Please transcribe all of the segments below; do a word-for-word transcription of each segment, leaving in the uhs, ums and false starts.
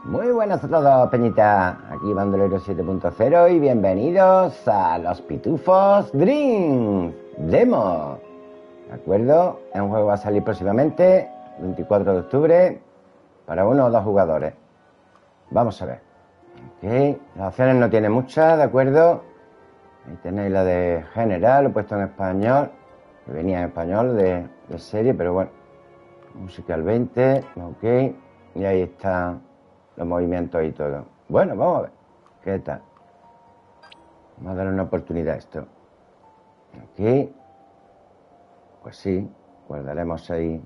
Muy buenas a todos, Peñita. Aquí Bandolero siete punto cero y bienvenidos a los Pitufos Dreams Demo. ¿De acuerdo? Es un juego que va a salir próximamente, veinticuatro de octubre, para uno o dos jugadores. Vamos a ver. Ok, las opciones no tienen muchas, ¿de acuerdo? Ahí tenéis la de general, lo he puesto en español, que venía en español de, de serie, pero bueno. Música al veinte, ok. Y ahí están los movimientos y todo. Bueno, vamos a ver. ¿Qué tal? Vamos a darle una oportunidad a esto. Ok. Pues sí, guardaremos ahí.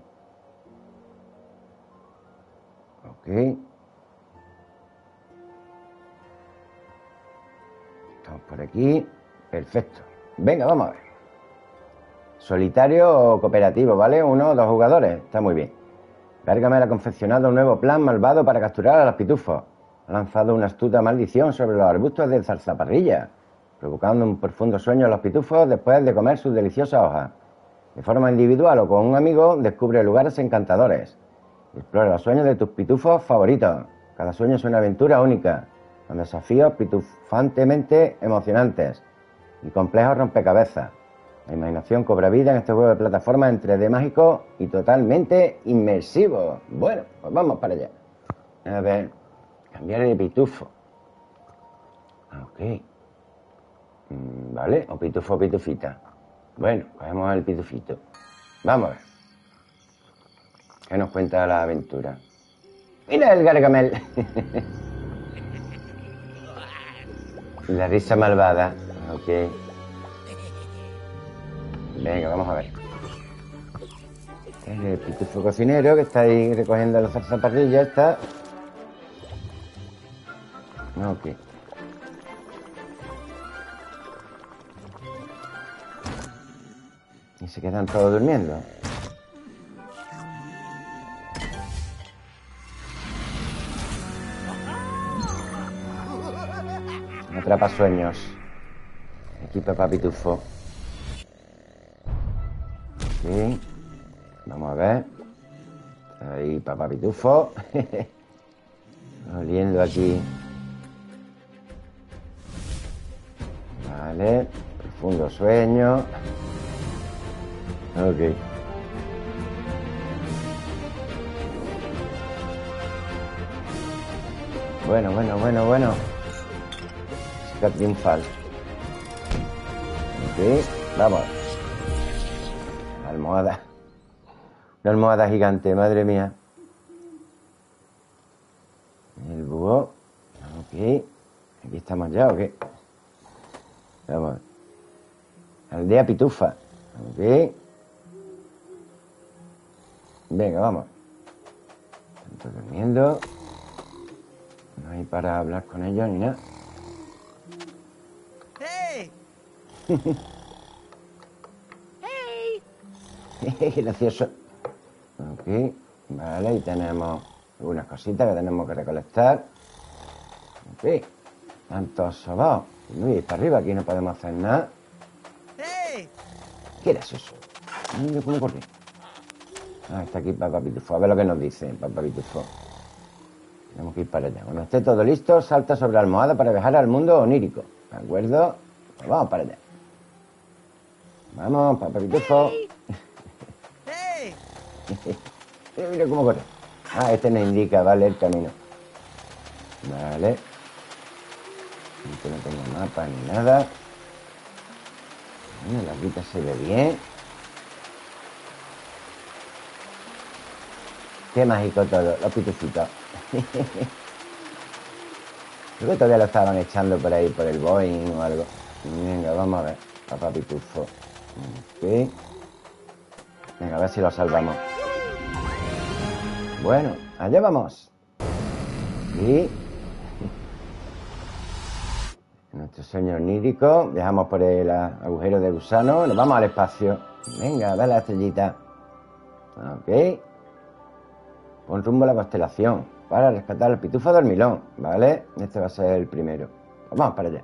Ok. Estamos por aquí. Perfecto. Venga, vamos a ver. Solitario o cooperativo, ¿vale? Uno o dos jugadores. Está muy bien. Gargamel ha confeccionado un nuevo plan malvado para capturar a los pitufos. Ha lanzado una astuta maldición sobre los arbustos de zarzaparrilla, provocando un profundo sueño a los pitufos después de comer sus deliciosas hojas. De forma individual o con un amigo, descubre lugares encantadores. Explora los sueños de tus pitufos favoritos. Cada sueño es una aventura única, con desafíos pitufantemente emocionantes y complejos rompecabezas. La imaginación cobra vida en este juego de plataforma en tres D mágico y totalmente inmersivo. Bueno, pues vamos para allá. A ver, cambiar de pitufo. Ok. Mm, vale, o pitufo o pitufita. Bueno, cogemos el pitufito. Vamos a ver. ¿Qué nos cuenta la aventura? ¡Mira el Gargamel! La risa malvada. Ok. Venga, vamos a ver. El pitufo cocinero que está ahí recogiendo la zarzaparrilla está. Ok. Y se quedan todos durmiendo. Atrapa sueños. Aquí papá pitufo. Ok. Vamos a ver. Ahí papá pitufo. Oliendo aquí. Vale. Profundo sueño. Ok. Bueno, bueno, bueno, bueno. Música triunfal. Ok. Vamos. Almohada. Una almohada gigante, madre mía. El búho. Ok. Aquí estamos ya, ¿o qué? Vamos. Aldea Pitufa. Ok. Venga, vamos. Están durmiendo. No hay para hablar con ellos ni nada. ¡Hey! ¡Hey! Gracioso. Ok. Vale, y tenemos algunas cositas que tenemos que recolectar. Ok. Tantos sobaos. Uy, para arriba, aquí no podemos hacer nada. ¡Hey! ¿Qué era eso? ¿Cómo corre? Ah, está aquí Papá Pitufo. A ver lo que nos dice Papá Pitufo. Tenemos que ir para allá. Cuando esté todo listo, salta sobre la almohada para viajar al mundo onírico. ¿De acuerdo? Pues vamos para allá. Vamos, Papá Pitufo. ¡Hey! Mira, mira cómo corre. Ah, este nos indica, vale, el camino. Vale. Aquí no tengo mapa ni nada. Bueno, la guita se ve bien. Qué mágico todo, los pitufitos. Creo que todavía lo estaban echando por ahí, por el Boeing o algo. Venga, vamos a ver. Papá Pitufo. Ok. Venga, a ver si lo salvamos. Bueno, allá vamos. Y nuestro sueño onírico. Viajamos por el agujero de gusano. Nos vamos al espacio. Venga, dale la estrellita. Ok. Pon rumbo a la constelación para rescatar al pitufo dormilón, ¿vale? Este va a ser el primero. Pues vamos para allá.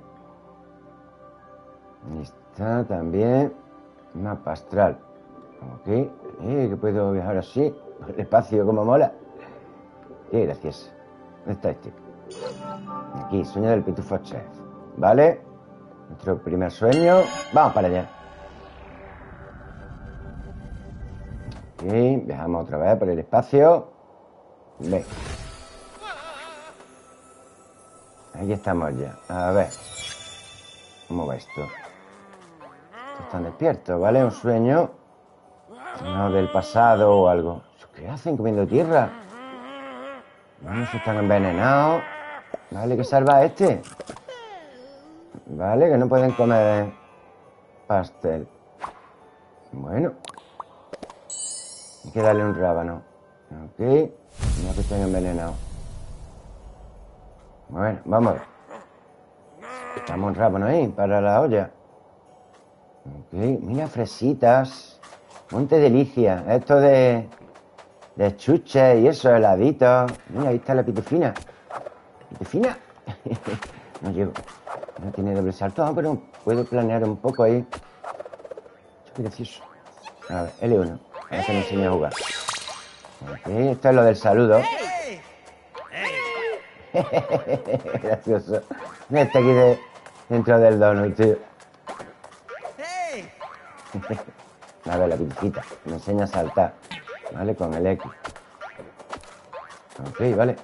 Ahí está también. Mapa astral. Ok. Eh, que puedo viajar así. Por el espacio, como mola. Qué gracioso. ¿Dónde está este? Aquí, sueño del pitufo chef. ¿Vale? Nuestro primer sueño. Vamos para allá. Aquí, viajamos otra vez por el espacio. Ve. Ahí estamos ya. A ver. ¿Cómo va esto? Estos están despiertos, ¿vale? Un sueño. No del pasado o algo. ¿Qué hacen comiendo tierra? Bueno, se están envenenados. Vale, que salva a este. Vale, que no pueden comer pastel. Bueno. Hay que darle un rábano. Ok. No que estén envenenados. Bueno, vamos. Estamos un rábano ahí para la olla. Ok, mira, fresitas. Monte delicia. Esto de... de chuches y eso, heladitos. Mira, ahí está la pitufina. ¿Pitufina? No llego. No tiene doble salto, ah, pero puedo planear un poco ahí. Qué gracioso. A ver, L uno. A ver que me enseñe a jugar. Ok, esto es lo del saludo. Hey. Hey. Gracioso. Mira, está aquí de, dentro del donut, tío. Hey. A ver, la pitufita. Me enseña a saltar. ¿Vale? Con el X. Ok, vale.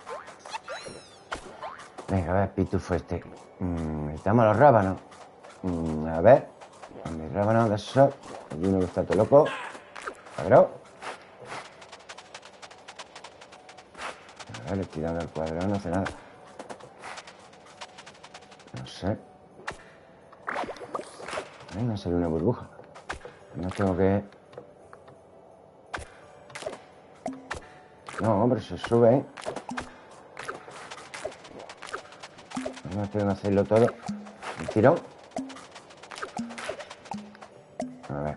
Venga, a ver, pitufo este. Mm, necesitamos los rábanos. Mm, a ver. Mis rábanos de esos. Hay uno que está todo loco. Cuadro. A ver, le estoy dando el cuadrado, no hace nada. No sé. Ay, me sale una burbuja. No tengo que... No, hombre, se sube, ¿eh? No tengo que hacerlo todo. Un tirón. A ver.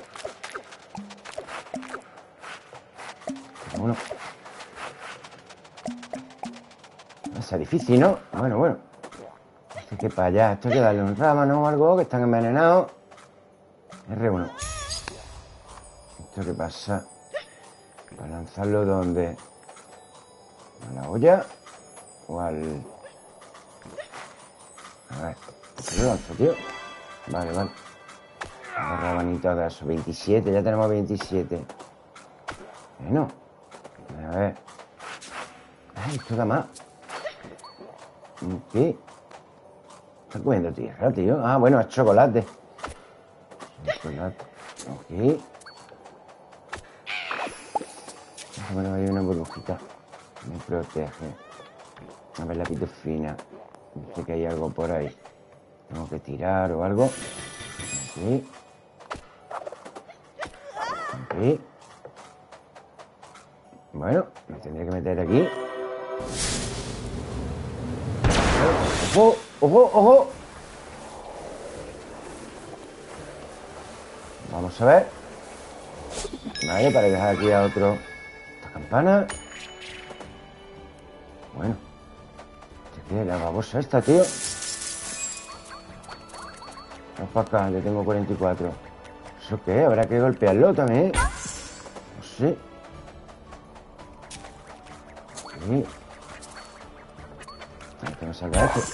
Uno. Va a ser difícil, ¿no? Bueno, bueno. Esto hay que para allá. Esto hay que darle un rábano o algo, que están envenenados. R uno. ¿Esto qué pasa? Para lanzarlo donde... ¿A la olla? ¿O al...? A ver, ¿qué lo lanzo, tío? Vale, vale. Los rabanitos de esos. veintisiete, ya tenemos veintisiete. Bueno. A ver. Ay, esto da más. ¿Qué? Está comiendo tierra, tío. Ah, bueno, es chocolate. Chocolate. Ok. Bueno, hay una burbujita. Me protege. A ver la pitufina. Dice que hay algo por ahí. Tengo que tirar o algo. Aquí. Aquí. Bueno, me tendré que meter aquí. ¡Ojo! ¡Ojo! ¡Ojo! Vamos a ver. Vale, para dejar aquí a otro. Esta campana. Bueno. ¿Qué es la babosa esta, tío? Vamos para acá, yo tengo cuarenta y cuatro. ¿Eso qué? Habrá que golpearlo también. No sé. Sí. Hay que no salga esto.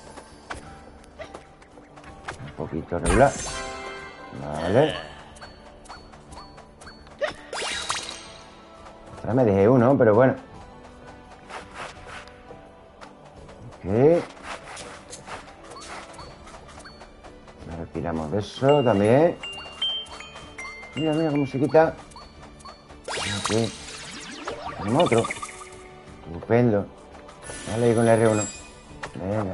Un poquito regular. Vale. Ahora me dejé uno, pero bueno. Ok. Nos retiramos de eso también. Mira, mira cómo se quita. Ok. Tenemos otro. Estupendo. Dale ahí con el R uno. Venga.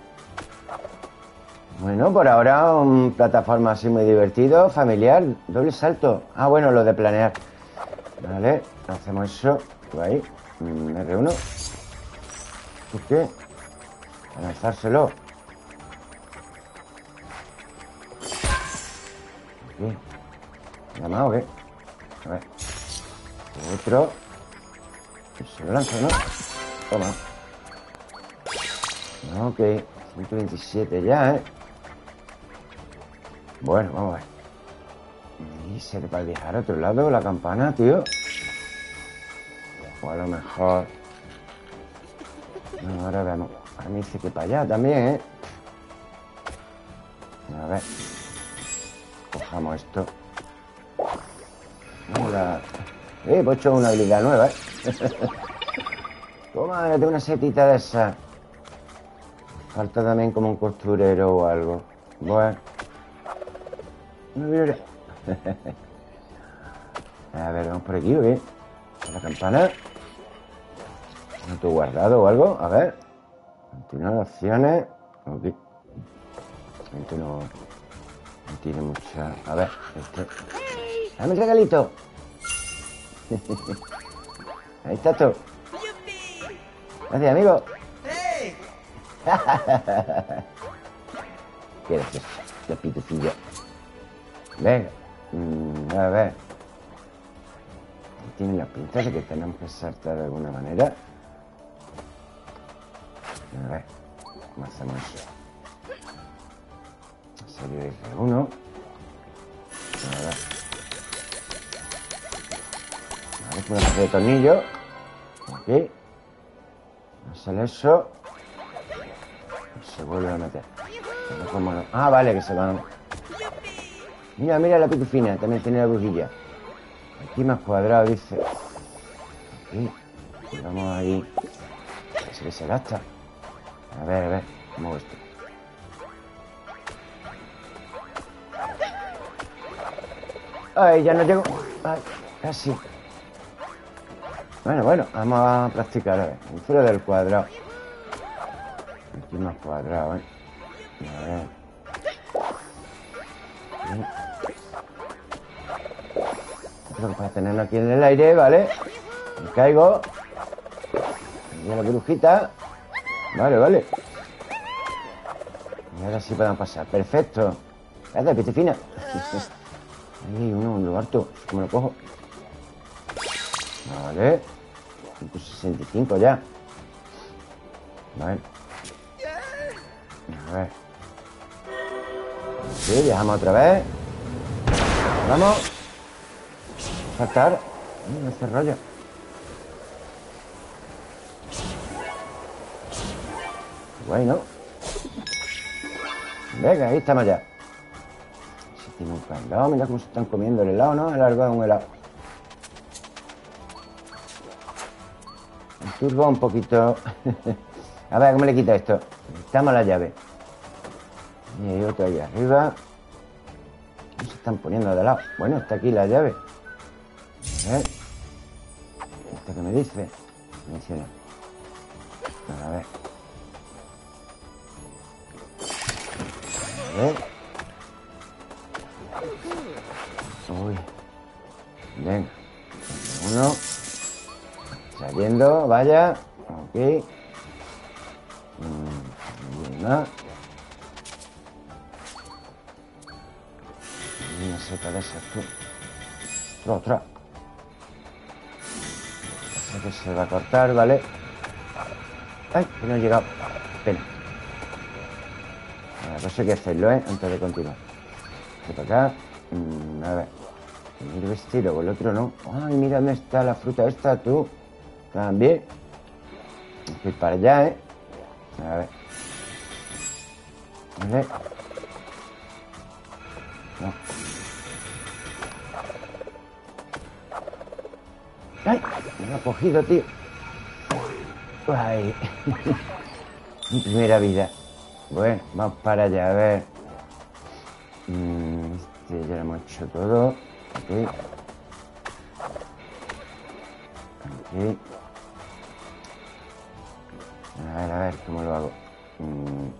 Bueno, por ahora un plataforma así muy divertido, familiar. Doble salto. Ah, bueno, lo de planear. Vale, hacemos eso. Por ahí. Mm, R uno. ¿Por qué? A lanzárselo. ¿Qué? ¿Nada más o qué? A ver. Otro. Se lo lanzo, ¿no? Toma. Ok. ciento veintisiete ya, ¿eh? Bueno, vamos a ver. Y se le va a viajar a otro lado la campana, tío. O a lo mejor... Bueno, ahora vemos. Ahora me dice que para allá también, ¿eh? A ver. Cojamos esto. Hola. Eh, he hecho una habilidad nueva, ¿eh? Toma, ya tengo una setita de esa. Falta también como un costurero o algo. Bueno. A ver, vamos por aquí, ¿o qué? La campana. ¿No te he guardado o algo? A ver. Continuar opciones. Ok. Esto no, no tiene mucha. A ver, este. ¡Dame el regalito! Ahí está todo. Gracias, amigo. ¡Hey! Qué gracioso, los pitufillos. Venga. Mm, a ver. Tiene la pinta de que tenemos que saltar de alguna manera. A ver. ¿Cómo hacemos eso? Serie de uno. A ver. Vale, con una especie de tornillo. Aquí. No sale eso. Se vuelve a meter. ¿Cómo no? Ah, vale, que se van. Mira, mira la pitufina. También tiene la brujilla. Aquí más cuadrado, dice. Aquí. Y vamos ahí. Parece que se gasta. A ver, a ver. ¿Cómo hago esto? Ay, ya no llego. Ay, casi. Bueno, bueno, vamos a practicar. A ver, el fuera del cuadrado. Aquí más cuadrado, ¿eh? A ver. Bien. Creo que para tenerlo aquí en el aire, ¿vale? Me caigo. Y la brujita. Vale, vale. Y ahora sí podemos pasar. Perfecto. Gracias, pitufina. Ahí hay uno, un lugar harto. ¿Cómo lo cojo? Vale. ciento sesenta y cinco ya. Vale. A ver. Sí, viajamos otra vez. Vamos. Saltar. No hace rollo. Guay, ¿no? Venga, ahí estamos ya. Si tiene un candado, mira cómo se están comiendo el helado, ¿no? El largo de un helado. El turbo un poquito. A ver, ¿cómo le quito esto? Necesitamos la llave. Y hay otro ahí arriba. ¿Cómo se están poniendo de lado? Bueno, está aquí la llave. A ver. ¿Esto qué me dice? Menciona. A ver. A ver. Uy. Venga. Uno. Saliendo, vaya. Ok. Mm, una. Y una seta de esas, tú. Otra, otra. Parece que se va a cortar, ¿vale? Ay, que no he llegado. Espera. Bueno, pues hay que hacerlo, ¿eh? Antes de continuar. Esto para acá. Mm, a ver. Mira este y luego el otro no. Ay, mira dónde está la fruta esta, tú. También. Voy para allá, ¿eh? A ver. Vale. No. ¡Ay! Me lo ha cogido, tío. ¡Ay! Mi primera vida. Bueno, vamos para allá, a ver. Mm, este ya lo hemos hecho todo. Aquí. Aquí. A ver, a ver, ¿cómo lo hago? Mm.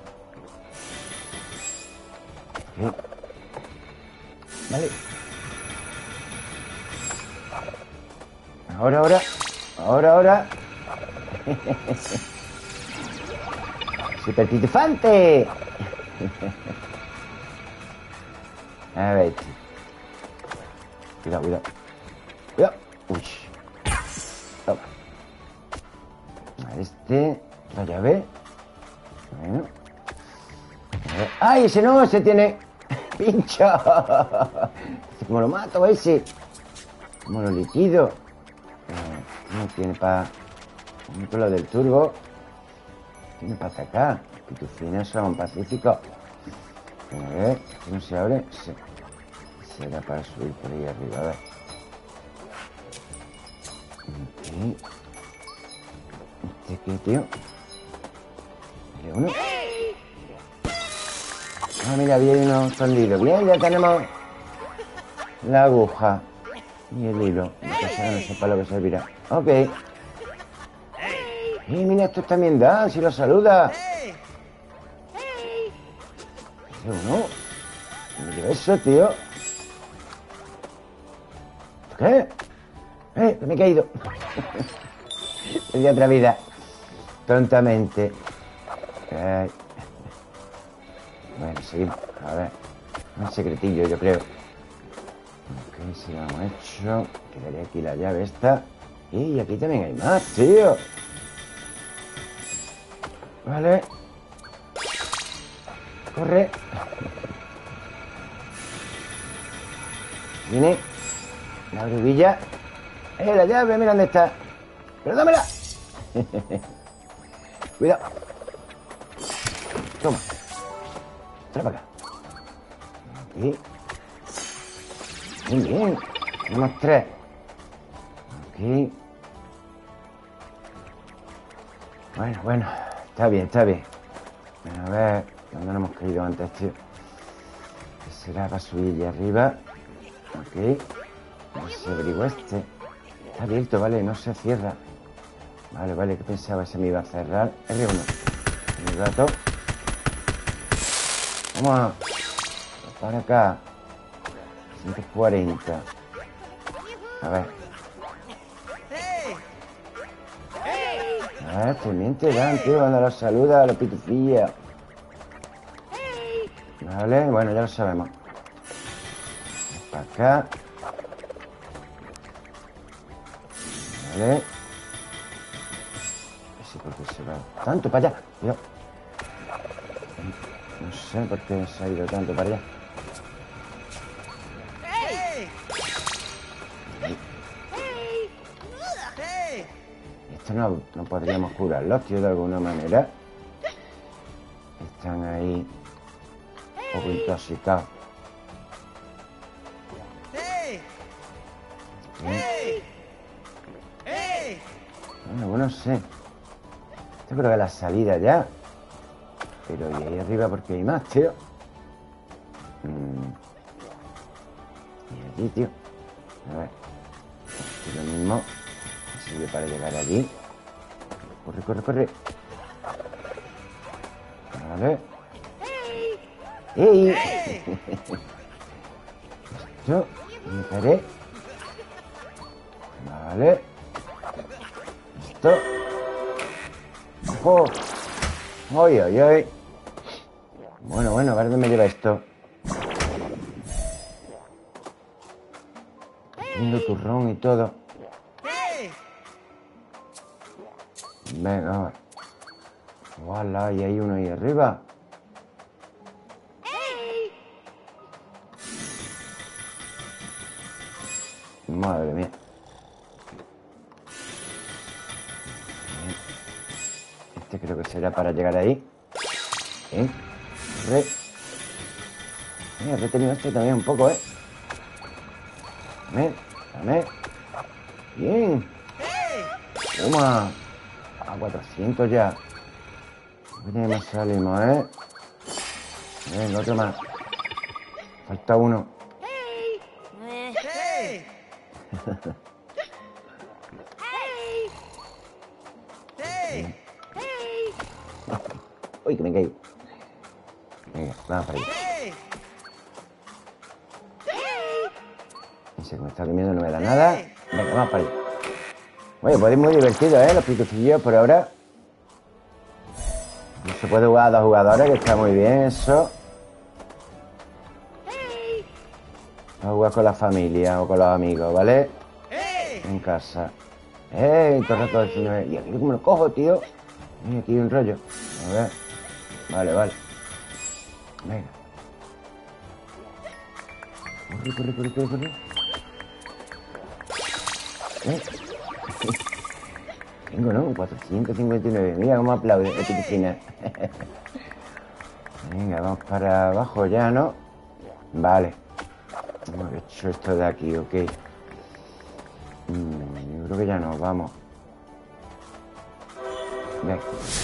Aquí. Vale. Ahora, ahora. Ahora, ahora. ¡Super pitufante! A ver. Cuidado, cuidado. Cuidado. Uy. Toma. A este. La llave. Bueno. A ver. ¡Ay, ese no! Ese tiene pincho. ¿Cómo lo mato ese? ¿Cómo lo liquido? Eh, no tiene para... Lo del turbo. Tiene para atacar. Los pitufines son pacíficos. A ver, ¿esto no se abre? Sí. Será para subir por ahí arriba, a ver. Aquí. ¿Este qué, tío? ¿Hay uno? Ah, mira, había uno escondido. Bien, ya tenemos la aguja y el hilo. Entonces no sé para lo que servirá. Ok. Y mira, estos también dan, si los saluda. ¿Qué uno? Mira eso, tío. ¿Qué? ¡Eh! Que me he caído. Perdí otra vida. Tontamente. Ay. Bueno, seguimos. A ver. Un secretillo, yo creo. Ok, si lo hemos hecho. Quedaría aquí la llave esta. Y aquí también hay más, tío. Vale. Corre. Viene. La oruguilla. ¡Eh, la llave! Mira dónde está. ¡Pero dámela! Cuidado. Toma. Trae para acá. Aquí. Muy bien. Tenemos tres. Aquí. Bueno, bueno. Está bien, está bien. A ver. ¿Dónde nos hemos caído antes, tío? ¿Qué será para subir allá arriba? Ok. No se averigua este. Está abierto, vale, no se cierra. Vale, vale, que pensaba se me iba a cerrar. erre uno. El gato. Vamos. Para acá. ciento cuarenta. A ver. A ver, también te dan, tío, cuando los saluda a los pitufillas. Vale, bueno, ya lo sabemos. Para acá. Vale. No sé por qué se va tanto para allá. Yo. No sé por qué se ha ido tanto para allá. Esto no, no podríamos curarlos, tío, de alguna manera. Están ahí un poco intoxicados. Bueno, bueno, sé. Esto creo que es la salida ya. Pero y ahí arriba porque hay más, tío. Mm. Y aquí, tío. A ver. Aquí lo mismo. Sirve para llegar allí. Corre, corre, corre. Vale. ¡Ey! Esto. Me paré. Vale. Esto. ¡Ojo! ¡Ay, ay, ay! Bueno, bueno, a ver dónde me lleva esto. Haciendo turrón y todo. Venga, ¡Hola! Y hay uno ahí arriba. Madre mía. Este creo que será para llegar ahí. ¿Eh? Re. Mira, he retenido este también un poco, ¿eh? Dame, dame. Bien. Toma. A cuatrocientos ya. Mira, más salimos, ¿eh? Venga, otro más. Falta uno. Uy, que me caí. Venga, vamos para allá. Ese que me está comiendo no me da nada. Venga, vamos para allá. Oye, pues es muy divertido, ¿eh? Los pitufillos por ahora. No se puede jugar a dos jugadores, que está muy bien eso. Vamos a jugar con la familia o con los amigos, ¿vale? En casa. ¡Eh! Todo el rato diciendo, y aquí cómo lo cojo, tío. Mira, aquí hay un rollo. A ver. Vale, vale. Venga. Corre, corre, corre, corre, corre. ¿Eh? Tengo, ¿no? cuatrocientos cincuenta y nueve. Mira cómo aplaude esta piscina. Venga, vamos para abajo ya, ¿no? Vale. Hemos hecho esto de aquí, ok. Mm, yo creo que ya nos vamos. Venga.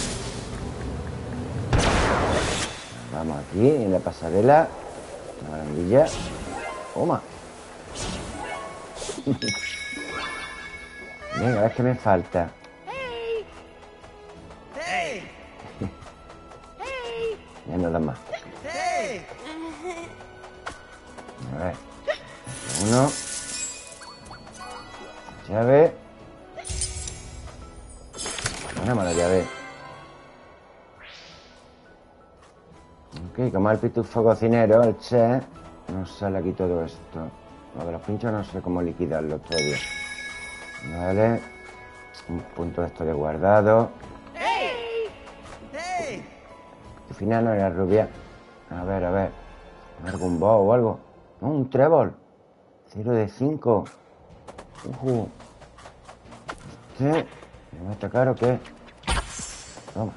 Vamos aquí, en la pasarela. Una barandilla. Toma. Venga, a ver qué me falta. Hey. Ya no da más. Hey. A ver. Uno. Llave. Una mala llave. Ok, como el pitufo cocinero, el chef, nos sale aquí todo esto. Lo de los pinchos no sé cómo liquidarlo todavía. Vale. Un punto de esto de guardado. Hey. Hey. Al final no era rubia. A ver, a ver. ¿Algún bow o algo? No, un trébol. Cero de cinco. Uh. ¿Este? ¿Me va a atacar o qué? Toma.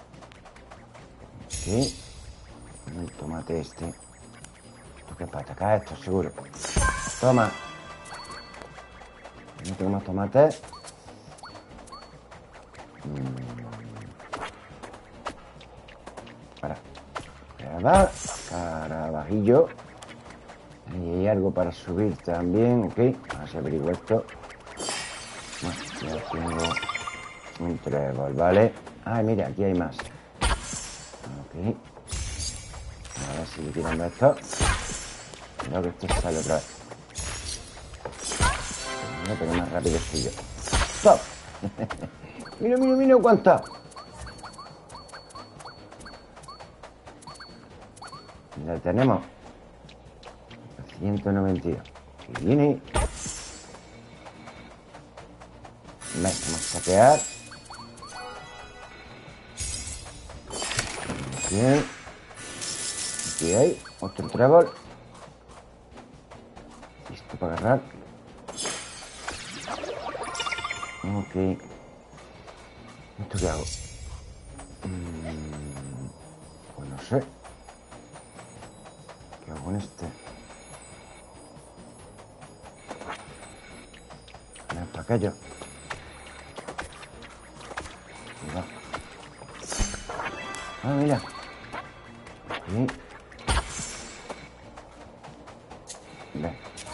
Sí. El tomate este. Esto que es para atacar esto, seguro. Toma. No tengo más tomates. Para. Caraba. Carabajillo. Ahí hay algo para subir también. Ok. Vamos a averiguar esto. Bueno, ya tengo un trébol, ¿vale? Ay, mira, aquí hay más. Ok. A ver si le tirando esto. Creo que esto sale otra vez. No, pero más rápido estoy yo. ¡Stop! Mira, mira, mira cuánto. Ya tenemos. ciento noventa y dos. Y viene. Vamos a saquear. Bien. Aquí hay otro trébol. Listo para agarrar. Ok. ¿Esto qué hago? Mm, pues no sé. ¿Qué hago con este? Mira, para aquello. Mira. Ah, mira. Aquí. Ve.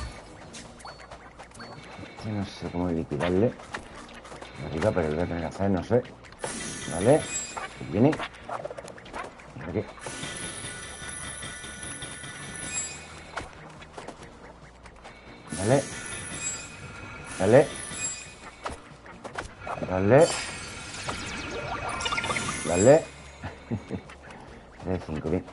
Este no sé cómo liquidarle. Arriba, pero lo voy a tener que hacer, no sé. Vale. Aquí viene. Mira aquí. Vale. Dale. Dale. Dale. tres, cinco, bien.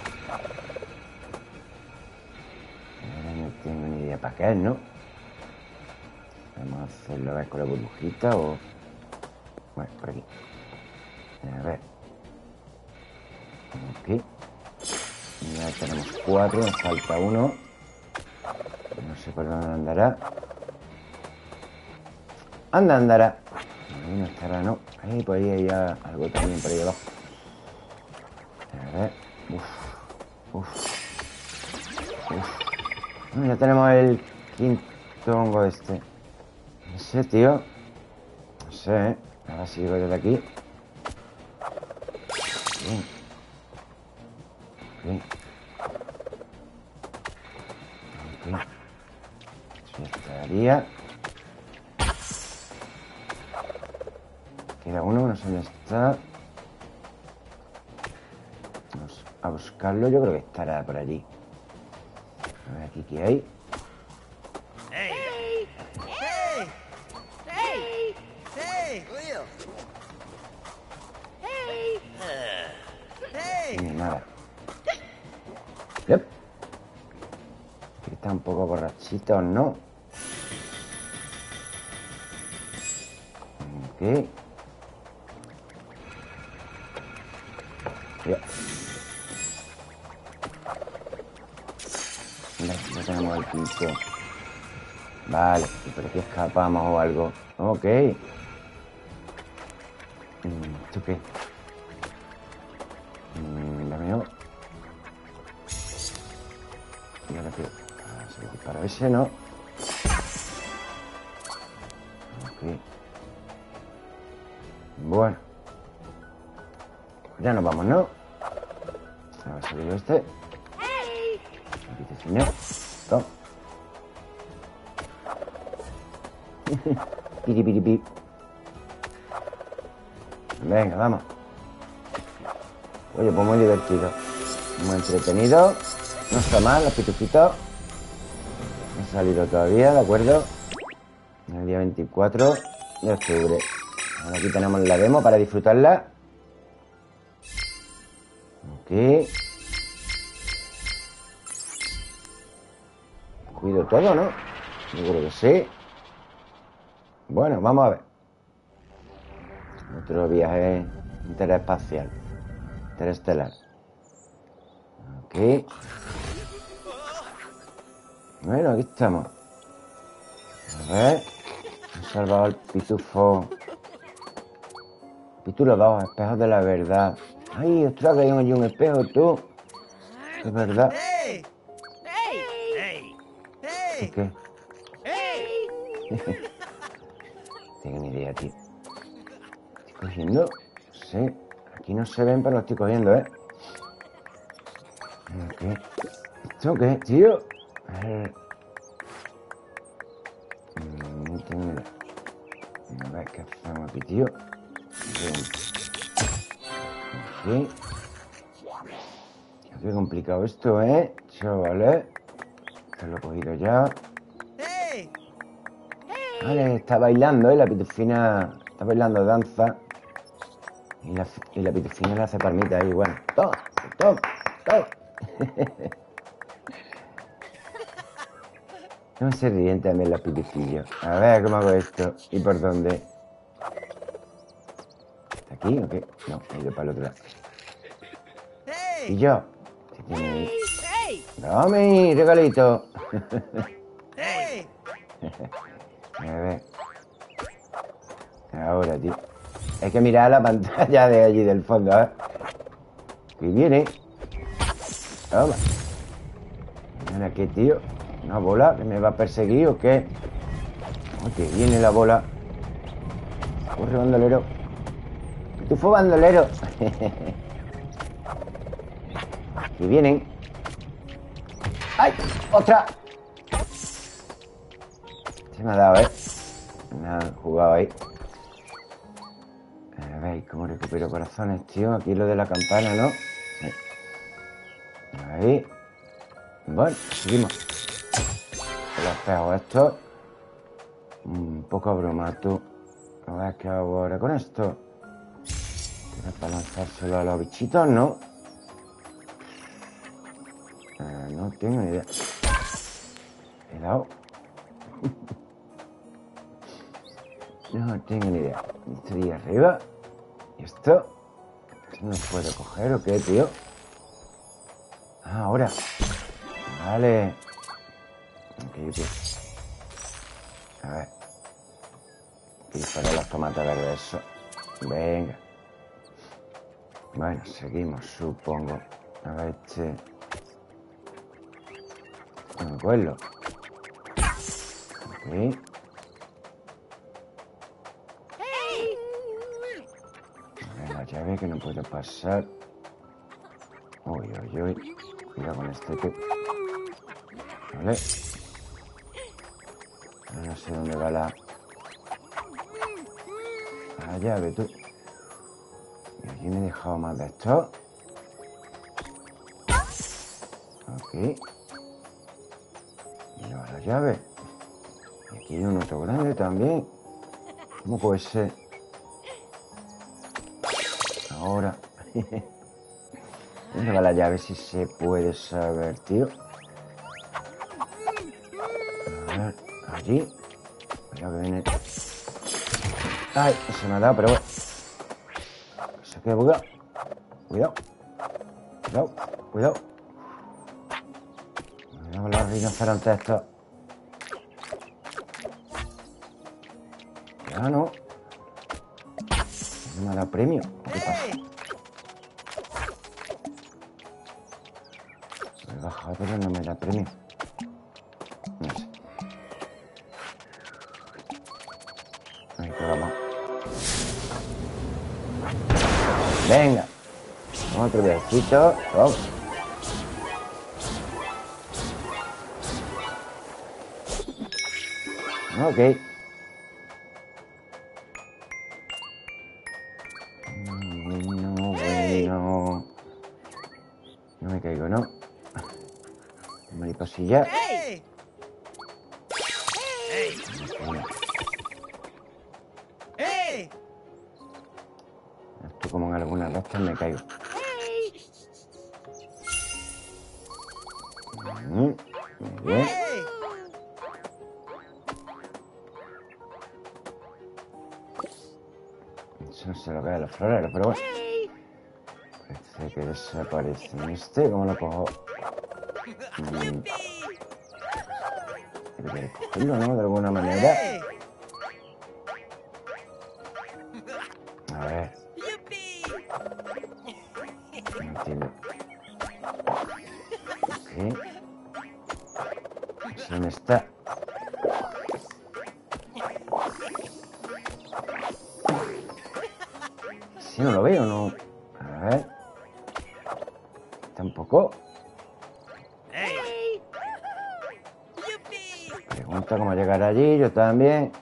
Ahora no tengo ni idea para qué es, ¿no? Vamos a hacerlo a ver con la burbujita o... Bueno, por aquí. A ver. Ok. Ya tenemos cuatro, nos falta uno. No sé por dónde andará. Anda, andará. Ahí no estará, ¿no? Ahí, por ahí hay algo también por ahí abajo. A ver. Uf. Uf. Uf. Bueno, ya tenemos el quinto hongo este. No sé, tío. No sé, ¿eh? A ver si llego desde aquí. Bien. Bien. Ok. Eso estaría. Queda uno, no sé dónde está. Vamos a buscarlo, yo creo que estará por allí. A ver aquí qué hay. Hey. Hey. Hey. Hey. Will. Hey. Hey. Ni nada. Yep. Aquí está un poco borrachito, ¿no? Ok. Ya. Mira, ya tenemos el quinto. Vale, y por aquí escapamos o algo. Ok. Mm, ¿Esto qué? Mm, la veo. Y ahora qué. Ah, se lo disparo ese, ¿no? Ok. Bueno. Ya nos vamos, ¿no? Ahora va a salir este. Aquí te enseño. Toma. Piri, piri, piri. Venga, vamos. Oye, pues muy divertido. Muy entretenido. No está mal, los pitufitos. No ha salido todavía, ¿de acuerdo? El día veinticuatro de octubre. Ahora aquí tenemos la demo para disfrutarla. Ok. Cuido todo, ¿no? Yo creo que sí. Bueno, vamos a ver. Otro viaje interespacial. Interestelar. Ok. Bueno, aquí estamos. A ver. He salvado al pitufo. Capítulo dos. Espejos de la verdad. Ay, ostras, que hay allí un espejo, tú. Es verdad. Hey! Hey! Hey! ¿Por qué? Hey! Tengo ni idea, tío. ¿Estoy cogiendo? Sí. Aquí no se ven, pero lo estoy cogiendo, ¿eh? ¿Qué? ¿Esto qué, tío? A ver. No tengo ni idea. A ver qué hacemos aquí, tío. Aquí. Qué complicado esto, ¿eh? Chavales. Que lo he cogido ya. Hey! Vale, está bailando, ¿eh? La pitufina está bailando danza. Y la, y la pitufina le hace palmita ahí, bueno. ¡Toma! ¡Toma! ¡Toma! No se ríen también los pitufillos. A ver cómo hago esto. ¿Y por dónde? ¿Está aquí o qué? No, he ido para el otro lado. ¿Y Hey! yo? ¿Qué tiene ahí? Hey! ¡Dame, regalito! Hey! A ver. Ahora, tío. Hay que mirar la pantalla de allí del fondo, ¿eh? Que viene. Toma. Mira aquí, tío. Una bola que me va a perseguir o qué. Oh, que viene la bola. Corre, bandolero. Pitufo bandolero. Aquí vienen. ¡Ay! ¡Otra! Se me ha dado, ¿eh? Me han jugado ahí. A ver, ¿cómo recupero corazones, tío? Aquí lo de la campana, ¿no? Ahí. Bueno, seguimos. Los espejos estos. Un poco broma, tú. A ver qué hago ahora con esto. Era para lanzárselo a los bichitos, ¿no? Eh, no tengo ni idea. He dado. No tengo ni idea. Estoy arriba. ¿Y esto? ¿No puedo coger o qué, tío? Ah, ahora. Vale. Ok, ok. A ver. Y disparar las tomatas verdes, eso. Venga. Bueno, seguimos, supongo. A ver, este. No me acuerdo. Ok. A ver, la llave que no puedo pasar. Uy, uy, uy. Cuidado con este que. Vale. Ahora no sé dónde va la. La llave, tú. Y aquí me he dejado más de esto. Ok. Y lleva la llave. Y aquí hay un otro grande también. ¿Cómo puede ser? Ahora. ¿Dónde va la llave? Si se puede saber, tío. A ver, allí. Cuidado que viene. Ay, se me ha dado, pero bueno. Se queda bugueado. Cuidado. Cuidado, cuidado. Cuidado con los rinocerontes estos. Ya no. ¿No me ha dado premio? ¿Qué pasa? ¡Hey! Me he bajado, pero no me da premio. No sé. Ahí que vamos. Venga. Otro viajecito. Vamos. Ok. Bueno, bueno. No me caigo, ¿no? Mariposilla. ¡Hey! ¡Hey! ¡Hey! Esto como en algunas de estas me caigo. Mm, muy bien. ¡Hey! Eso no se lo ve a los floreros, pero bueno. Parece que desaparece. ¿Este cómo lo cojo? Mm, debería de cogerlo, ¿no? De alguna manera. ¡Hey! A ver, ¡Yupi! no entiendo. Ok. ¿Sí, ¿dónde está? Si no lo veo, no. A ver. Tampoco. ¡Hey! ¡Yupi! Pregunta cómo llegar allí, yo también.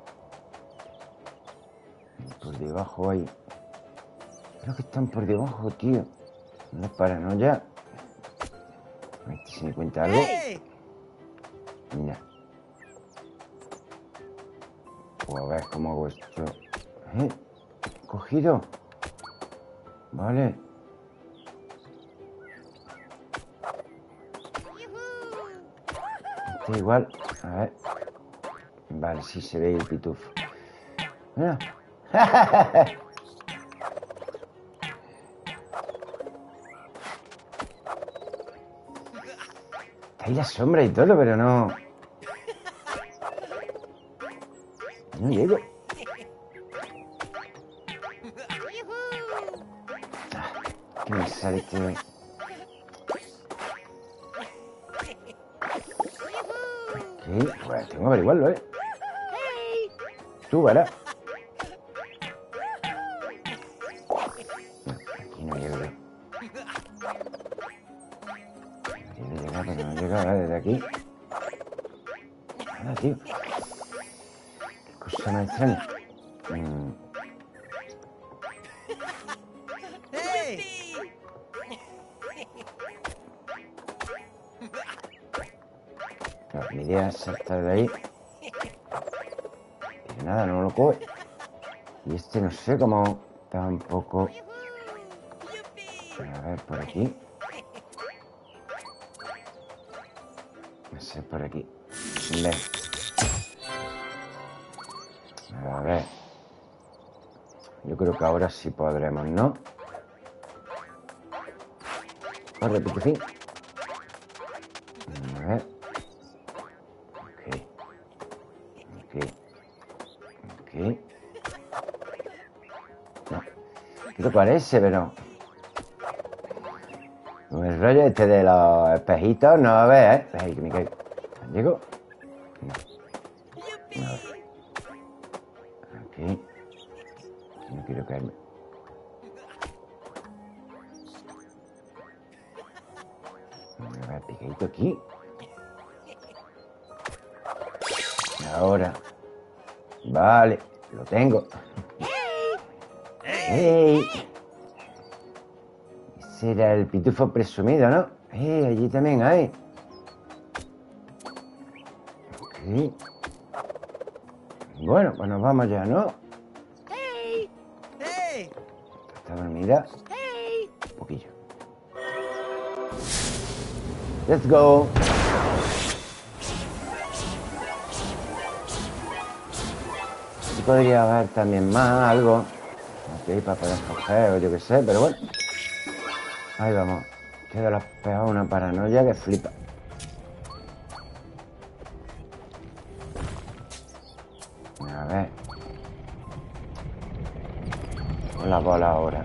Por debajo ahí. Creo que están por debajo, tío. No es paranoia. A ver si me cuenta algo. ¡Hey! Mira. O a ver cómo hago esto. ¿Eh? ¿Cogido? Vale. Está igual. A ver. Vale, sí se ve el pitufo. Mira. Hay la sombra y todo, pero no. No llego. Ah, ¿qué me sale este? Ok, bueno, tengo que averiguarlo, ¿eh? Tú, ¿verdad? No, aquí no llego yo. Quiero llegar, pero no llega, ¿verdad? Desde aquí. Nada, tío. Qué cosa más extraña. Mm. ¡Hey! Claro, mi idea es saltar de ahí. Y nada, no lo coge. Y este no sé cómo. Tampoco. A ver, por aquí. No sé, por aquí. Ven. A ver. Yo creo que ahora sí podremos, ¿no? Corre, pitufín. A ver. Ok. Ok. Ok. No. ¿Qué parece, pero? Con el rollo este de los espejitos, no a ver, ¿eh? Ay, que me caigo. ¿Llego? No. A ver. Aquí. No quiero caerme. A ver, picadito aquí. Ahora. Vale, lo tengo. ¡Ey! Ese era el pitufo presumido, ¿no? ¡Ey! Allí también hay. Ok. Bueno, pues nos vamos ya, ¿no? ¡Hey! Está dormida. Un poquillo. Let's go. Y podría haber también más, algo. Ok, para poder coger o yo qué sé, pero bueno. Ahí vamos. Queda la pegado una paranoia que flipa. A ver. Con la bola ahora.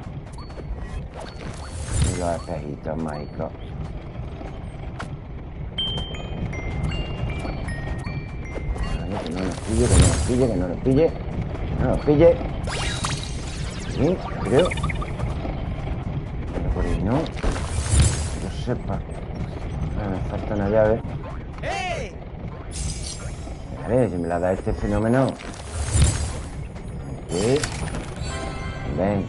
Y los espejitos mágicos. Ay, que no nos pille, que no nos pille, que no nos pille. Que no nos pille. Sí, creo. Pero por ahí no. Que yo sepa. Ah, me falta una llave. ¡Eh! A ver, si me la da este fenómeno. Aquí. Ven.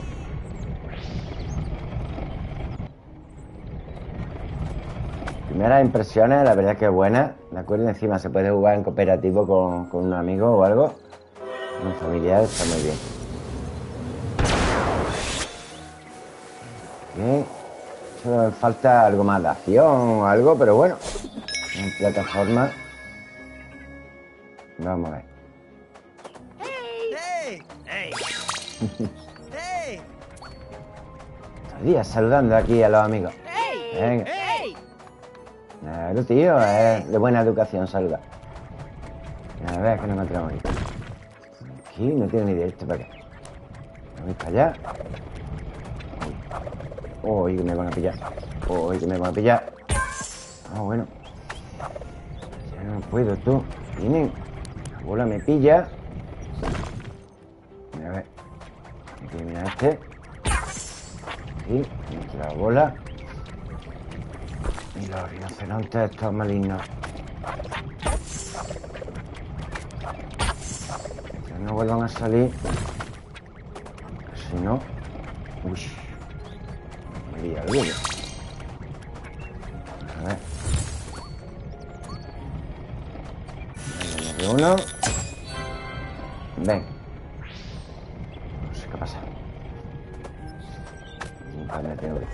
Primeras impresiones, la verdad es que es buena. ¿De acuerdo? Encima se puede jugar en cooperativo con, con un amigo o algo. Un familiar, está muy bien. Bien. Solo me falta algo más de acción o algo, pero bueno. En plataforma. Vamos a ver. ¡Hey! ¡Hey! ¡Hey! Todos los días saludando aquí a los amigos. ¡Hey! Venga. ¡Hey! Claro, tío, es de buena educación saludar. A ver, que no encontramos aquí. Aquí no tiene ni directo para acá. Voy para allá. Uy, que me van a pillar. Uy, que me van a pillar. Ah, bueno. Ya no puedo, tú. Vienen. La bola me pilla. A ver. Aquí, mira este. Aquí, entra la bola. Y los rinocerontes estos malignos. Que no vuelvan a salir. Si no... Uy. Me di algo. A ver. Venga, de uno. Ven. No sé qué pasa. Vale, me tengo que...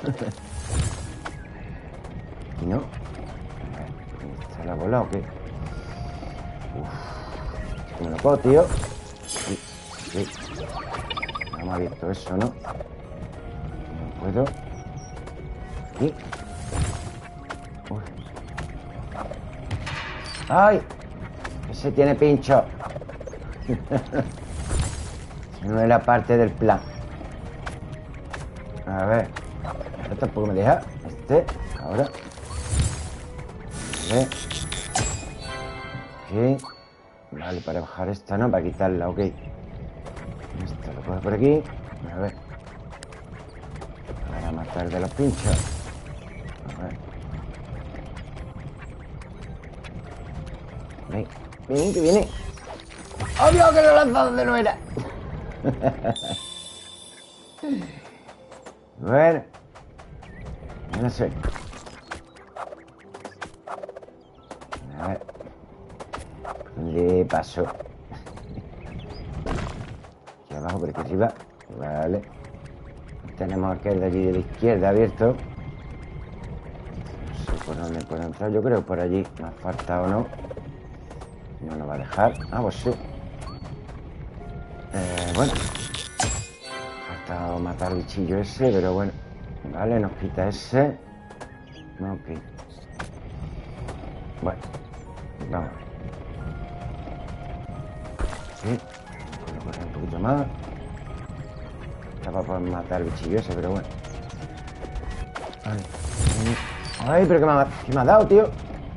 ¿Y no? ¿Está la bola o qué? Uf. ¿Cómo lo puedo, tío? Sí, sí. No me ha abierto eso, ¿no? No puedo. Aquí. Uy. ¡Ay! Ese tiene pincho. No era parte del plan. A ver. Ahora tampoco me deja. Este. Ahora. Vale. Aquí. Vale, para bajar esta, ¿no? Para quitarla, ok. Esto lo cojo por aquí. A ver. Para matar de los pinchos. A ver. Ven, ven, que viene. ¡Oh, Dios, que lo he lanzado donde no era! Bueno. No sé. A ver. ¿Dónde paso? Aquí abajo, por aquí arriba. Vale. Tenemos aquel de allí de la izquierda abierto. No sé por dónde puedo entrar. Yo creo que por allí. ¿Me falta o no? No nos va a dejar. Ah, pues sí. Eh, bueno. Falta matar al bichillo ese, pero bueno. Vale, nos quita ese. Ok. Bueno. Vamos a ver. Sí. Puedo correr un poquito más. Estaba por matar al bichillo ese, pero bueno. Ay, Ay pero ¿qué me, ha, ¿qué me ha dado, tío?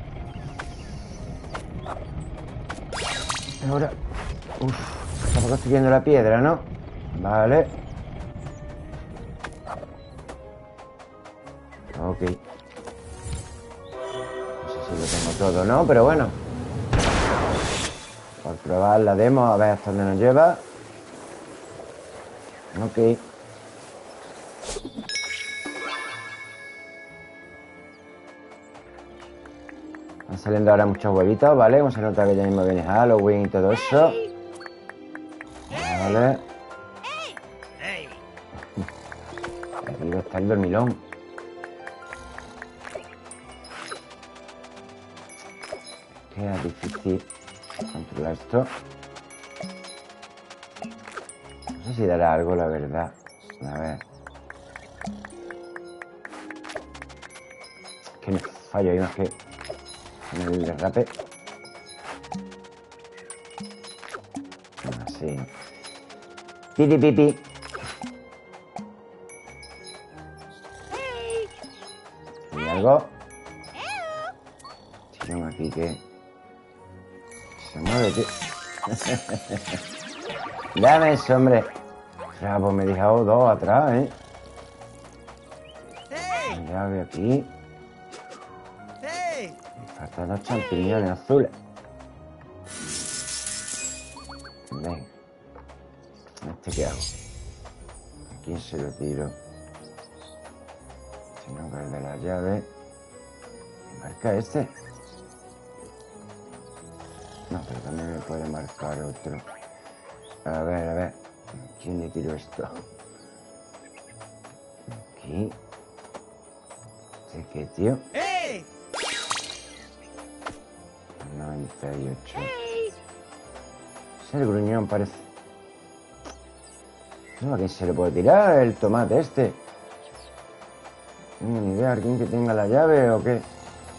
Ahora. Uf, tampoco estoy viendo la piedra, ¿no? Vale. Ok. No sé si lo tengo todo, ¿no? Pero bueno. Por probar la demo, a ver hasta dónde nos lleva. Ok. Están saliendo ahora muchos huevitos, ¿vale? Como se nota que ya mismo viene Halloween y todo eso. Vale. ¡Hey! Aquí está el dormilón. Queda difícil controlar esto. No sé si dará algo, la verdad. A ver. Es que me fallo ahí más que en el derrape. Así. Pipi, pipi. algo. Tengo aquí que... Se mueve, tío. Dame eso, hombre. Ya, pues me he dejado dos atrás, ¿eh? Ya veo aquí. Me faltan los champiñones azules. Venga. ¿Este qué hago? ¿A quién se lo tiro? Si no, que el de la llave. Marca este. No, pero también me puede marcar otro. A ver, a ver. ¿A quién le tiro esto? Aquí. ¿Este qué, tío? noventa y ocho. Es el gruñón, parece. No, ¿a quién se le puede tirar el tomate este? No tengo ni idea. ¿Alguien que tenga la llave o qué?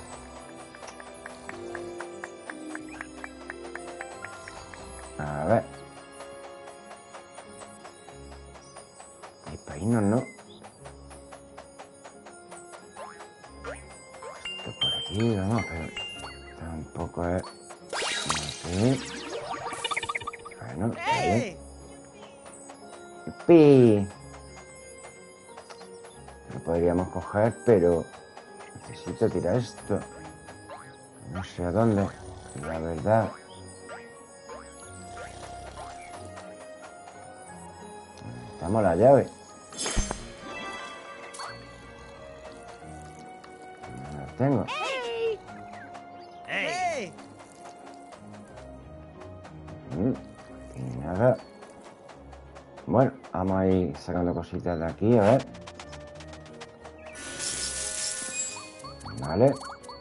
A ver. Hay painos, ¿no? Esto por aquí, vamos, pero tampoco es... Aquí. Bueno, está bien. ¡Pi! Lo podríamos coger, pero necesito tirar esto. No sé a dónde, la verdad. Necesitamos la llave. No la tengo. Y nada. Bueno, vamos a ir sacando cositas de aquí, a ver. Vale.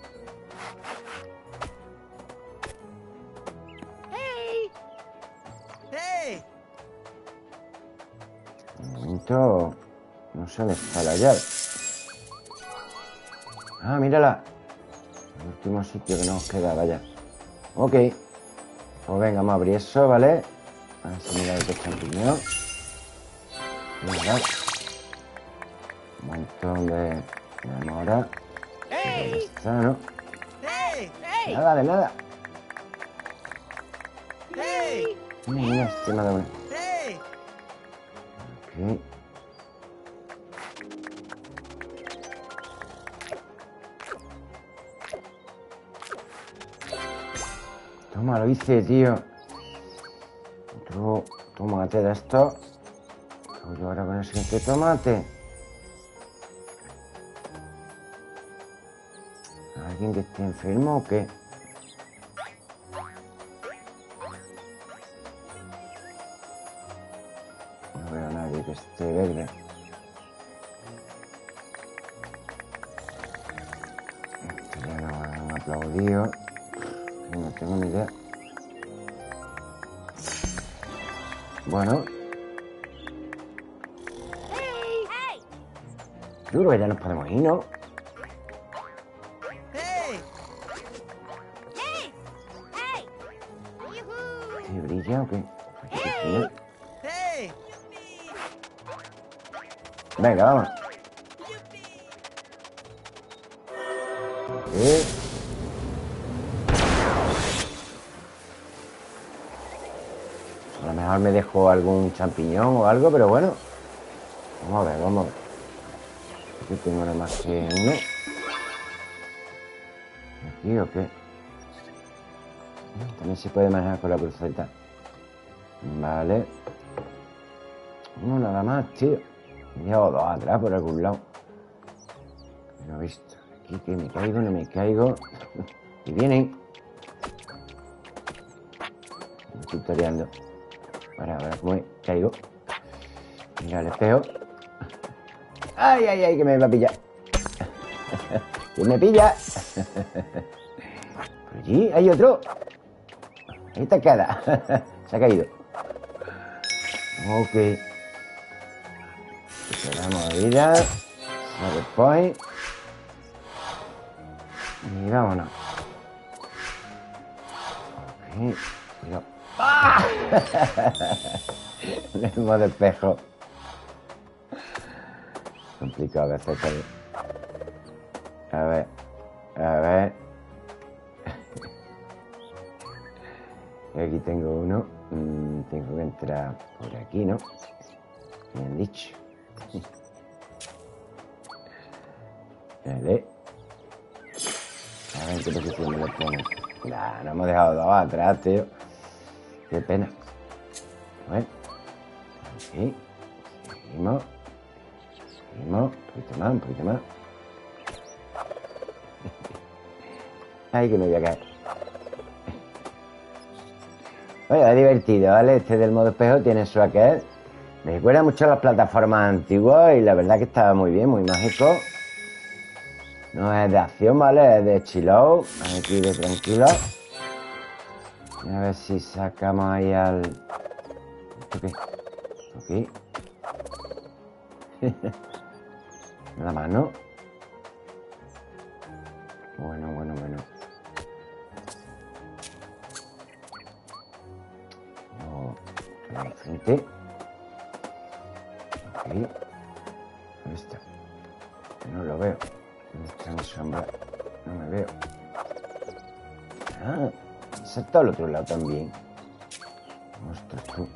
De momento no sé dónde está la llave. Ah, mírala. El último sitio que nos queda, vaya. Ok. Pues venga, vamos a abrir eso, ¿vale? A ver si mira el champiñón. Mira. Un montón de demora. ¿Dónde está, no? Nada, de nada. Mira, mira, este nada bueno. Ok. Toma, lo hice, tío. Otro tomate de esto. ¿Qué hago yo ahora con el siguiente tomate? ¿Alguien que esté enfermo o qué? No veo a nadie que esté verde. Este ya no han aplaudido. No tengo ni idea. Bueno. Yo creo que ya nos podemos ir, ¿no? ¿Qué brilla o qué? Venga, vamos. ¿Qué? A lo mejor me dejo algún champiñón o algo, pero bueno. Vamos a ver, vamos a ver. Aquí tengo nada más que uno. ¿Aquí o qué? También se puede manejar con la cruceta. Vale. Uno nada más, tío. Llevo dos atrás por algún lado. No he visto. Aquí que me caigo, no me caigo. Y vienen. Me estoy toreando. Ahora, ahora, ¿cómo es? Caigo. Mira el espejo. ¡Ay, ay, ay! Que me va a pillar. ¡Que me pilla! Por allí hay otro. Ahí está cara. Se ha caído. Ok. Esperamos vida. Save point. Y vámonos. Ok. Cuidado. ¡Ah! El modo espejo. Complicado de hacer todo. A ver. A ver. Aquí tengo uno. Mm, tengo que entrar por aquí, ¿no? Bien dicho. Vale. A ver en qué posición me lo pone. Nah, no hemos dejado dos atrás, tío. Qué pena. Bueno. Aquí. Seguimos. Seguimos. Un poquito más, un poquito más. Ay, que me voy a caer. Oye, es divertido, ¿vale? Este del modo espejo tiene su aquel. Me recuerda mucho a las plataformas antiguas y la verdad que estaba muy bien, muy mágico. No es de acción, ¿vale? Es de chill out. Aquí de tranquilo. A ver si sacamos ahí al... ¿Esto qué? Aquí. La mano. Bueno, bueno, bueno. No, al frente. Aquí. ¿Dónde está? No lo veo. ¿Dónde está mi sombra? No me veo. Ah, salta al otro lado también. Ostras, tú.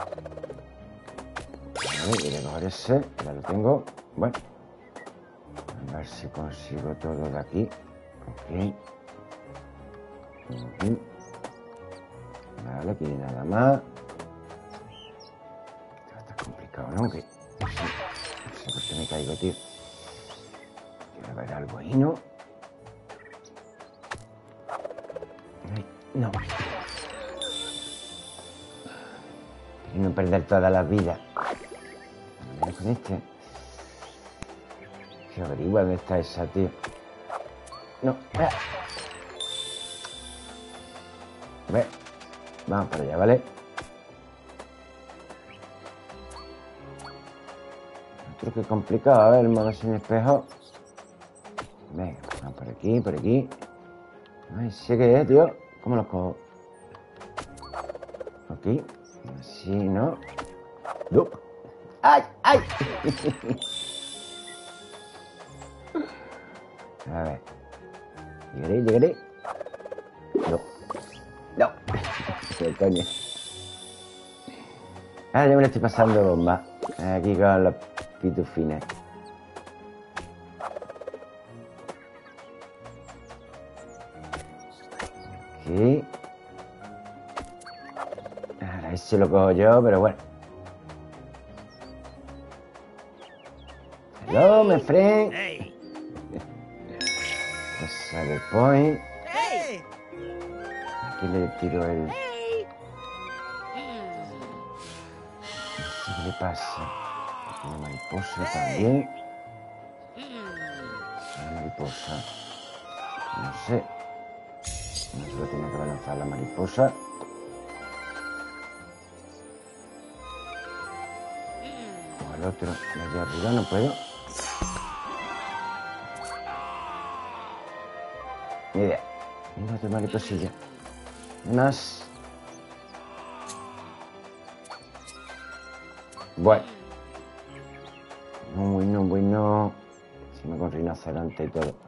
Vale, voy a coger ese. Ya lo tengo. Bueno. A ver si consigo todo de aquí. Ok. Uh-huh. Vale, aquí nada más. Esto va a estar complicado, ¿no? Que no sé, no sé por qué me caigo, tío. Quiero ver algo ahí, ¿no? Ay, no. Y no perder todas las vidas. Mira con este. Que averigua dónde está esa, tío. No, vea. A ver. Vamos para allá, ¿vale? Otro que complicado. A ver, el modo sin espejo. Venga, vamos por aquí, por aquí. Ay, sé qué es, tío. ¿Cómo los cojo? Aquí. Así, ¿no? ¡No! ¡Ay! ¡Ay! A ver. Llegaré, llegaré. No. No. Qué coño. Ahora ya me lo estoy pasando bomba. Aquí con los pitufines. Aquí. Ahora ese lo cojo yo, pero bueno. Hello, my friend. Hey. Sale point. Hey. Aquí le tiro el... No sé qué le pasa. Aquí la mariposa también. La mariposa. No sé. No se lo tiene que lanzar la mariposa. O el otro de allá arriba, no puedo. Ni idea. Mira otra mariposilla. Más. Bueno. No, bueno, bueno. Si me con rinoceronte y todo.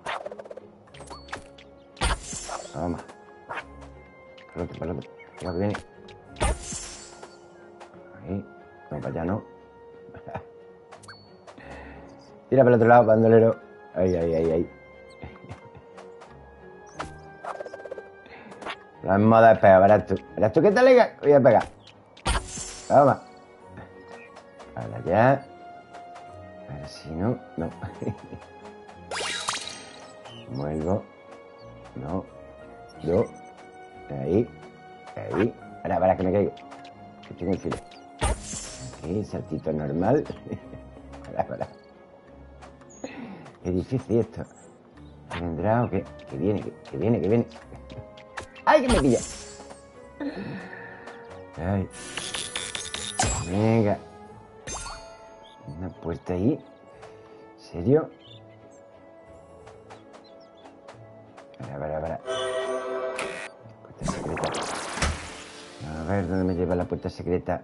Vamos. Para el otro, para el otro. Cuidado que viene. Ahí. No, para allá no. Tira para el otro lado, bandolero. Ahí, ahí, ahí, ahí. La moda es pegar, verás tú. Verás tú que te liga. Voy a pegar. Vamos. Para allá. A ver si no. No. Vuelvo. No. Yo. Ahí. Ahí. Ahora, para que me caigo. Que estoy muy filo. Aquí, saltito normal. Para, para. Qué difícil esto. ¿Que vendrá o qué? Que viene, que, que viene, que viene. ¡Ay, que me pilla! Ay. Venga. Una puerta ahí. ¿En serio? Para, para, para. Puerta secreta. A ver dónde me lleva la puerta secreta.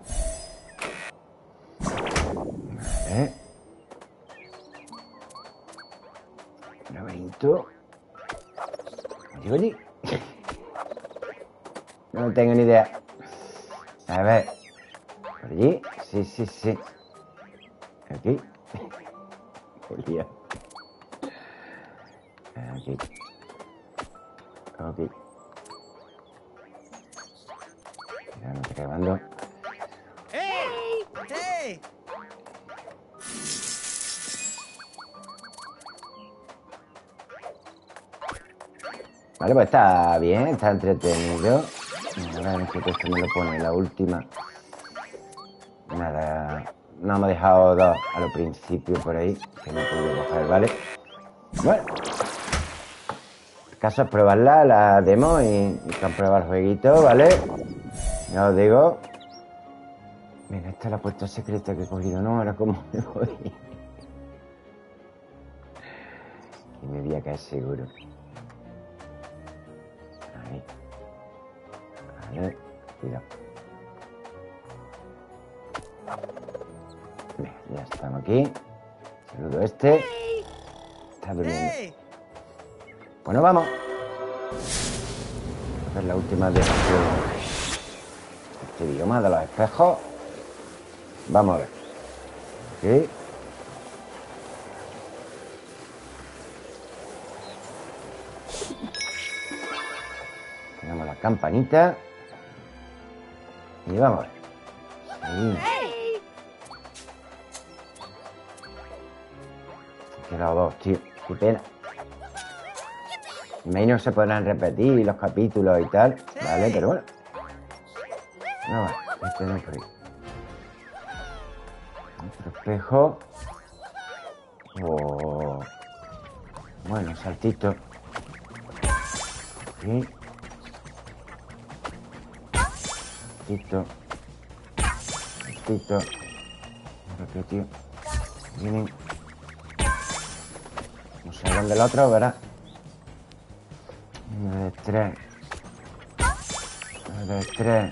Vale. Un laberinto. ¿Esto? ¿Llego allí? No tengo ni idea. A ver. ¿Por allí? Sí, sí, sí. Aquí. Qué lío. Aquí. Aquí. Ya me estoy acabando. ¡Hey! ¡Hey! Vale, pues está bien, está entretenido. A ver, este texto me lo pone la última. Nada, no me ha dejado dos a lo principio por ahí, que no he podido coger, ¿vale? Bueno, el caso es probarla, la demo y, y comprueba el jueguito, ¿vale? Ya os digo. Venga, esta es la puerta secreta que he cogido, ¿no? Ahora cómo me voy. Y me voy a caer seguro. Ahí. Vale, cuidado. Venga, ya estamos aquí. Saludo este. Está durmiendo. ¡Hey! Bueno, vamos. Esta es la última de este, este bioma de los espejos. Vamos a ver. Aquí. Tenemos la campanita. Y vamos a ver. Sí. Han quedado dos, tío. Qué pena. Me imagino que se podrán repetir los capítulos y tal. Vale, pero bueno. No va. Este no es por ahí. Otro espejo. Oh. Bueno, saltito. Aquí. Saltito. Saltito. Mira qué tío. Vienen. No sé dónde el otro, ¿verdad? Uno de tres. Uno de tres.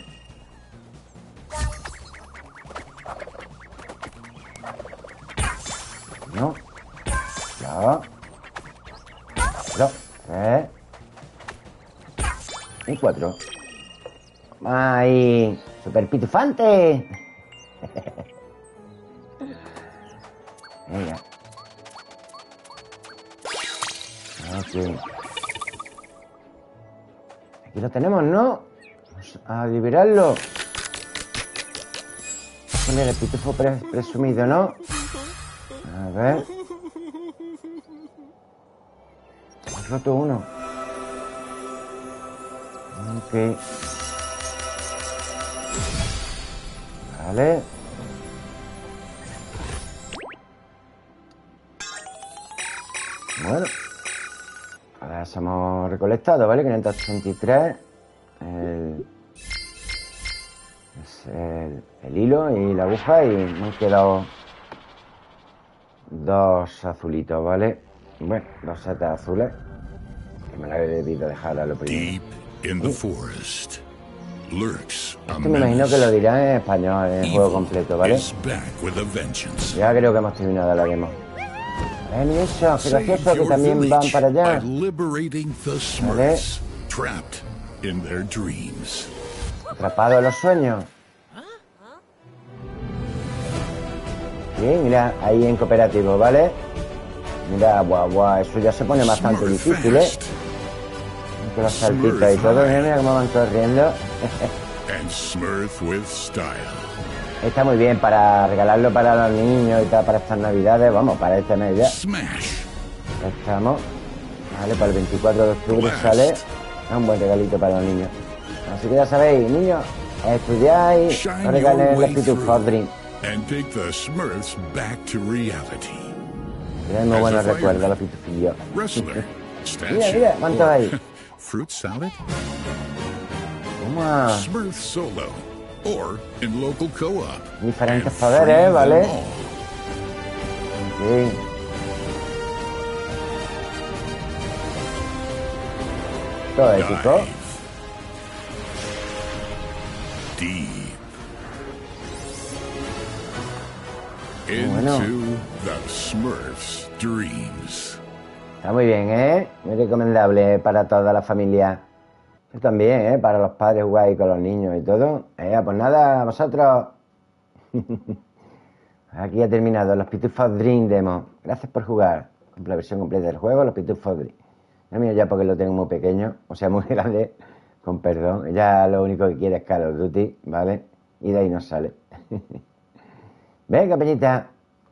No. Ya. Dos. Tres. Y cuatro. ¡Ay! ¡Super pitufante! Venga. Ok. Aquí lo tenemos, ¿no? Vamos a liberarlo. Poner el pitufo pre presumido, ¿no? A ver. He roto uno. Ok. Vale. Bueno. Ahora se hemos recolectado, ¿vale? quinientos ochenta y tres. El, es el, el hilo y la aguja. Y me han quedado dos azulitos, ¿vale? Bueno, dos setas azules. Que me la he debido dejar a lo primero. Forest lurks a Esto me imagino que lo dirá en español, en el juego completo, ¿vale? Ya creo que hemos terminado la demo. Eh, mira eso, qué gracioso que también van para allá. ¿Vale? Atrapado en los sueños. Bien, mira, ahí en cooperativo, ¿vale? Mira, guau, guau, eso ya se pone bastante difícil, ¿eh? Que los saltitos y todo, mira cómo van corriendo. Está muy bien para regalarlo para los niños y tal, para estas navidades. Vamos, para esta navidad. Estamos. Vale, para el veinticuatro de octubre sale. Es un buen regalito para los niños. Así que ya sabéis, niños, estudiad y no regalen los pitufos Dream. Tenemos buenos recuerdos, los pitufillos. Mira, mira, ¿cuántos hay? Fruit salad? Toma. Smurf solo. Or in local co-op. Diferentes poderes, ¿vale? Ok. Todo épico. Deep. Bueno. Into the Smurfs' dreams. Está muy bien, ¿eh? Muy recomendable para toda la familia. Yo también, ¿eh? Para los padres jugar ahí con los niños y todo. Eh, pues nada, a vosotros. Aquí ha terminado los Pitufos Dream Demo. Gracias por jugar. Con la versión completa del juego, los Pitufos Dream. No mío ya porque lo tengo muy pequeño, o sea, muy grande, con perdón. Ya lo único que quiere es Call of Duty, ¿vale? Y de ahí no sale. Venga, peñita.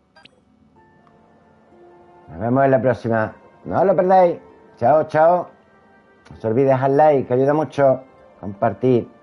Nos vemos en la próxima. No os lo perdáis. Chao, chao. No os olvidéis dejar like, que ayuda mucho. Compartir.